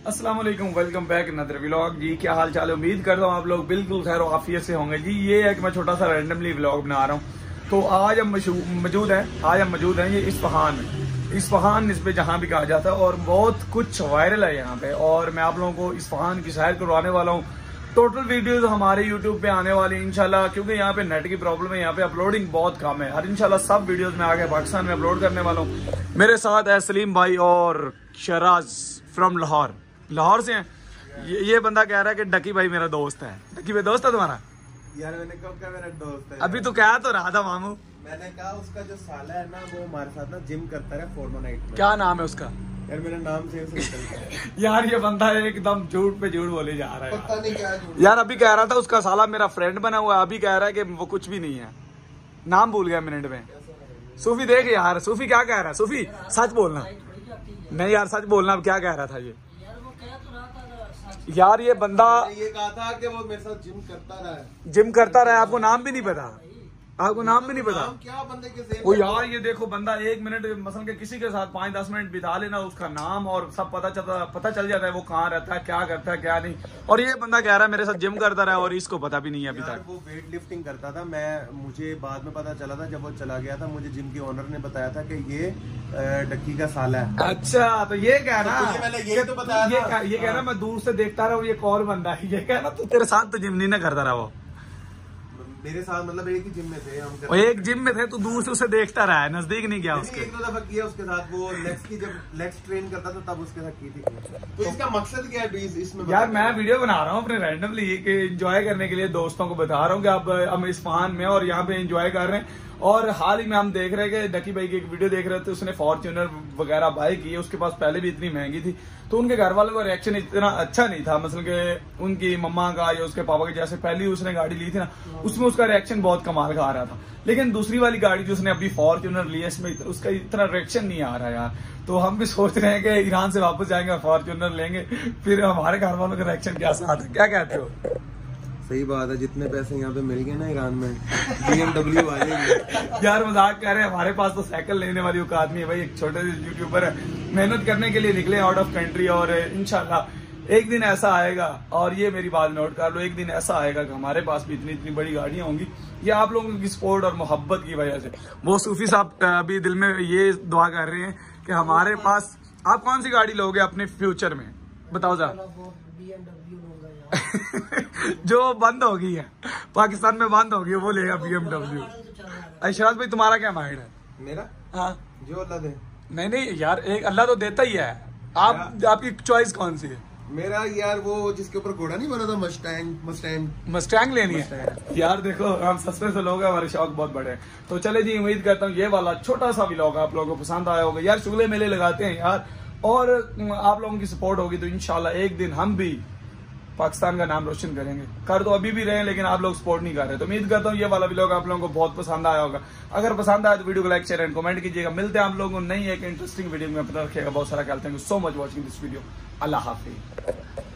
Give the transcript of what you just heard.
अस्सलाम वालेकुम, welcome back another vlog. जी क्या हाल चाल है, उम्मीद करता हूँ आप लोग बिल्कुल खैर आफियत से होंगे। जी ये है कि मैं छोटा सा रैंडमली व्लॉग बना रहा हूँ। तो आज हम मौजूद हैं ये इस्फहान निस्बत जहाँ भी कहा जाता है, और बहुत कुछ वायरल है यहाँ पे, और मैं आप लोगों को इस्फहान की सैर करवाने वाला हूँ। टोटल वीडियोस हमारे यूट्यूब पे आने वाली इंशाल्लाह, क्योंकि यहाँ पे नेट की प्रॉब्लम है, यहाँ पे अपलोडिंग बहुत कम है। और इंशाल्लाह सब वीडियोस में आगे पाकिस्तान में अपलोड करने वाला हूँ। मेरे साथ है सलीम भाई और शराज फ्रॉम लाहौर से हैं। ये बंदा कह रहा है कि डकी भाई मेरा दोस्त है। डकी भाई दोस्त है तुम्हारा? यार मैंने कब कहा मेरा दोस्त है? अभी तो कहा तो रहा था मामू। मैंने कहा उसका जो साला है ना, वो हमारे साथ ना जिम करता है फोर्टनाइट में। क्या नाम है उसका? यार मेरा नाम से निकलता है। यार ये बंदा एकदम झूठ पे झूठ बोले जा रहा है। पता नहीं क्या झूठ। यार अभी कह रहा था उसका साला मेरा फ्रेंड बना हुआ है, अभी कह रहा है कि वो कुछ भी नहीं है। नाम भूल गया मिनट में। सूफी देख यार, सूफी क्या कह रहा है? सूफी सच बोलना। नहीं यार सच बोलना, अब क्या कह रहा था ये? यार ये बंदा ये कहा था कि वो मेरे साथ जिम करता रहा है। आपको नाम भी नहीं पता? आपको नाम भी नहीं पता? क्या बंदे के वो यार ये देखो बंदा 1 मिनट मसल के किसी के साथ 5-10 मिनट बिता लेना, उसका नाम और सब पता चल जाता है, वो कहाँ रहता है, क्या करता है क्या नहीं। और ये बंदा कह रहा है मेरे साथ जिम करता रहा है और इसको पता भी नहीं है अभी तक। वो वेट लिफ्टिंग करता था। मुझे बाद में पता चला था, जब वो चला गया था, मुझे जिम के ओनर ने बताया था कि ये डक्की का साला है। अच्छा तो ये कह रहा ये तो बताया ये कह रहा मैं दूर से देखता रहा हूँ ये कौन बंदा है। ये कह रहा तू तेरे साथ तो जिम नहीं ना करता रहा। वो मेरे साथ मतलब एक ही जिम में थे हम। एक जिम में थे तो दूर से उसे देखता रहा है, नजदीक नहीं गया उसके। एक दो दफा किया उसके साथ, वो लेग्स की जब लेग्स ट्रेन करता था तब उसके साथ की थी। तो इसका मकसद क्या है इसमें? यार मैं वीडियो बना रहा हूँ अपने रैंडमली कि एंजॉय करने के लिए, दोस्तों को बता रहा हूँ कि अब हम इस्फहान में और यहाँ पे एंजॉय कर रहे हैं। और हाल ही में हम देख रहे हैं कि डकी भाई की एक वीडियो देख रहे थे, उसने फॉर्च्यूनर वगैरह बाय की है। उसके पास पहले भी इतनी महंगी थी, तो उनके घर वालों का रिएक्शन इतना अच्छा नहीं था। मतलब कि उनकी मम्मा का या उसके पापा की, जैसे पहली उसने गाड़ी ली थी ना, उसमें उसका रिएक्शन बहुत कमाल का आ रहा था। लेकिन दूसरी वाली गाड़ी जो उसने अभी फॉर्च्यूनर ली है, इसमें उसका इतना रिएक्शन नहीं आ रहा यार। तो हम भी सोच रहे हैं कि ईरान से वापस जाएंगे, फॉर्च्यूनर लेंगे, फिर हमारे घर वालों का रिएक्शन कैसा आता है। क्या कहते हो? सही बात है, जितने पैसे यहाँ पे मिल गए ना ईरान में, BMW आ जाएगी। यार मजाक कर रहे हैं, हमारे पास तो साइकिल लेने वाली औकात नहीं है भाई। एक छोटे से यूट्यूबर है, मेहनत करने के लिए निकले आउट ऑफ कंट्री, और इंशाल्लाह एक दिन ऐसा आएगा, और ये मेरी बात नोट कर लो, एक दिन ऐसा आएगा कि हमारे पास भी इतनी बड़ी गाड़ियां होंगी। ये आप लोगों की सपोर्ट और मोहब्बत की वजह से। वो सूफी साहब अभी दिल में ये दुआ कर रहे हैं कि हमारे पास। आप कौन सी गाड़ी लोगे अपने फ्यूचर में, बताओ जरा? जो बंद हो गई है पाकिस्तान में, बंद हो गई, वो लेगा BMW। अशराज भाई तुम्हारा क्या माइंड है? मेरा हाँ जो अल्लाह दे। नहीं यार, एक अल्लाह तो देता ही है। आपकी चॉइस कौन सी है? मेरा यार वो जिसके ऊपर घोड़ा नहीं बना था, मस्टैंग लेनी है। यार देखो हम सस्ते से लोग हैं, हमारे शौक बहुत बड़े हैं। तो चले जी, उम्मीद करता हूँ ये वाला छोटा सा व्लॉग आप लोगों को पसंद आया होगा। यार चुगले मेले लगाते हैं यार, और आप लोगों की सपोर्ट होगी तो इंशाल्लाह एक दिन हम भी पाकिस्तान का नाम रोशन करेंगे। कर तो अभी भी रहे, लेकिन आप लोग सपोर्ट नहीं कर रहे। तो उम्मीद करता हूँ ये वाला व्लॉग आप लोगों को बहुत पसंद आया होगा। अगर पसंद आया तो वीडियो को लाइक शेयर एंड कमेंट कीजिएगा। मिलते हैं आप लोगों को नई एक इंटरेस्टिंग वीडियो में। अपना रखिएगा, बहुत सारा ख्याल। Thank you so much watching this video. अल्लाह हाफिज।